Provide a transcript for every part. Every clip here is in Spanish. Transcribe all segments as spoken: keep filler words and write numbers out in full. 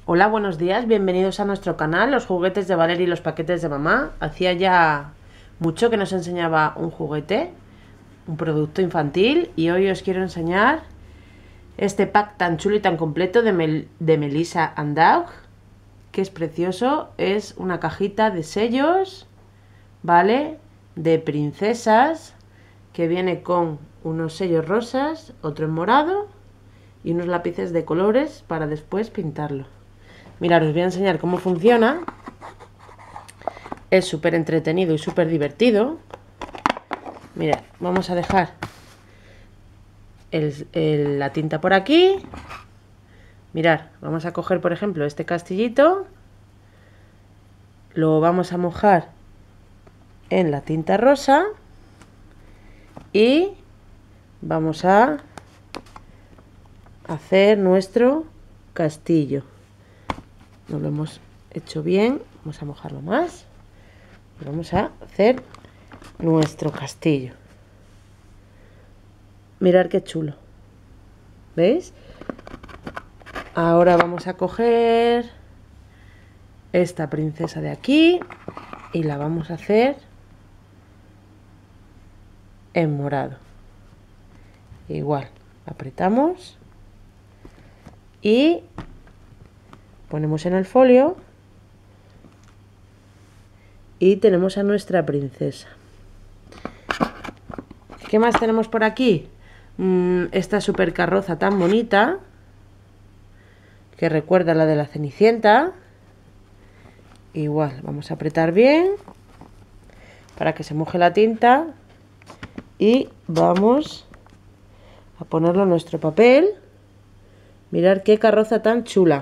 Hola, buenos días, bienvenidos a nuestro canal, los juguetes de Valeria y los paquetes de mamá. Hacía ya mucho que nos enseñaba un juguete, un producto infantil, y hoy os quiero enseñar este pack tan chulo y tan completo de, Mel de Melissa and Doug, que es precioso. Es una cajita de sellos, ¿vale? De princesas, que viene con unos sellos rosas, otro en morado y unos lápices de colores para después pintarlo. Mirad, os voy a enseñar cómo funciona. Es súper entretenido y súper divertido. Mirad, vamos a dejar el, el, la tinta por aquí. Mirad, vamos a coger por ejemplo este castillito. Lo vamos a mojar en la tinta rosa. Y vamos a hacer nuestro castillo. No lo hemos hecho bien, vamos a mojarlo más y vamos a hacer nuestro castillo. Mirad qué chulo, ¿veis? Ahora vamos a coger esta princesa de aquí y la vamos a hacer en morado. Igual, apretamos y ponemos en el folio y tenemos a nuestra princesa. ¿Qué más tenemos por aquí? Mm, esta super carroza tan bonita que recuerda a la de la Cenicienta. Igual, vamos a apretar bien para que se moje la tinta y vamos a ponerlo en nuestro papel. Mirad qué carroza tan chula.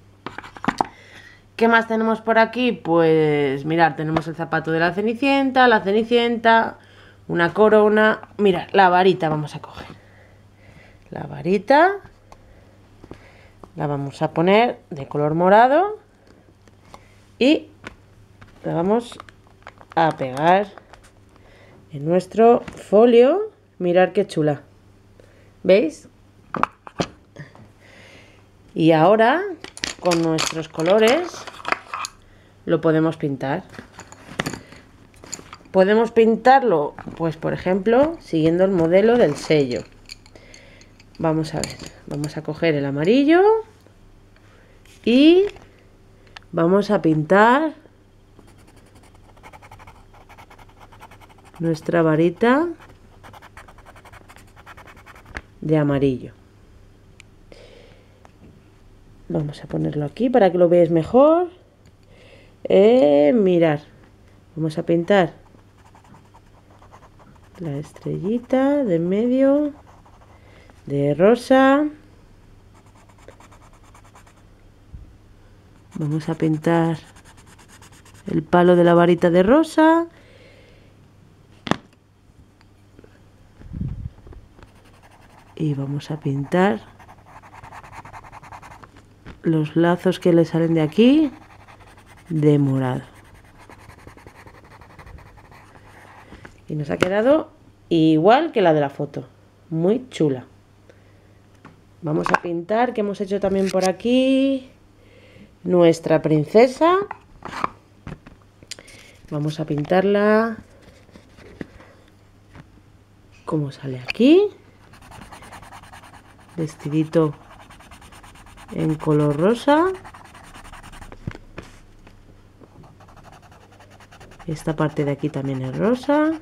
¿Qué más tenemos por aquí? Pues mirad, tenemos el zapato de la Cenicienta, la Cenicienta, una corona. Mirad, la varita vamos a coger. La varita la vamos a poner de color morado y la vamos a pegar en nuestro folio. Mirad qué chula. ¿Veis? Y ahora con nuestros colores lo podemos pintar. Podemos pintarlo, pues por ejemplo, siguiendo el modelo del sello. Vamos a ver, vamos a coger el amarillo y vamos a pintar nuestra varita de amarillo. Vamos a ponerlo aquí para que lo veáis mejor. Eh, mirad, vamos a pintar la estrellita de medio de rosa. Vamos a pintar el palo de la varita de rosa. Y vamos a pintar los lazos que le salen de aquí de morado. Y nos ha quedado igual que la de la foto. Muy chula. Vamos a pintar, que hemos hecho también por aquí, nuestra princesa. Vamos a pintarla como sale aquí. Vestidito en color rosa. Esta parte de aquí también es rosa.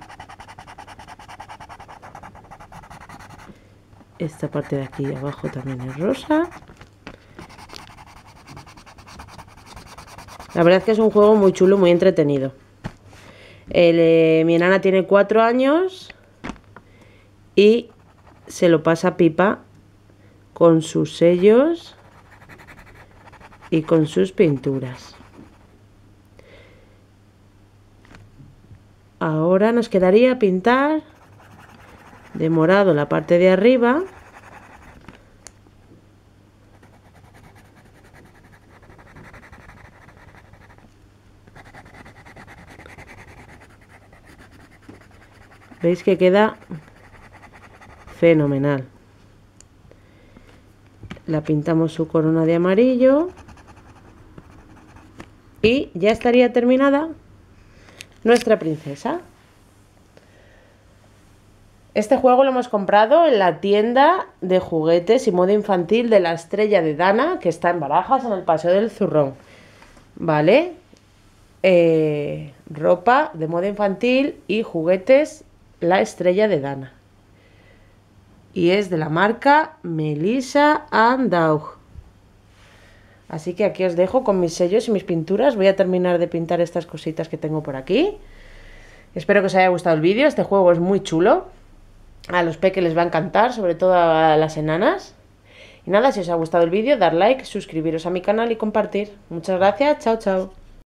Esta parte de aquí abajo también es rosa. La verdad es que es un juego muy chulo, muy entretenido. El, eh, mi enana tiene cuatro años y se lo pasa pipa con sus sellos y con sus pinturas. Ahora nos quedaría pintar de morado la parte de arriba. Veis que queda fenomenal. La pintamos su corona de amarillo. Y ya estaría terminada nuestra princesa. Este juego lo hemos comprado en la tienda de juguetes y moda infantil de la Estrella de Dana, que está en Barajas, en el Paseo del Zurrón. ¿Vale? Eh, ropa de moda infantil y juguetes La Estrella de Dana. Y es de la marca Melissa and Doug. Así que aquí os dejo con mis sellos y mis pinturas. Voy a terminar de pintar estas cositas que tengo por aquí. Espero que os haya gustado el vídeo. Este juego es muy chulo. A los peques les va a encantar, sobre todo a las enanas. Y nada, si os ha gustado el vídeo, dar like, suscribiros a mi canal y compartir. Muchas gracias, chao, chao.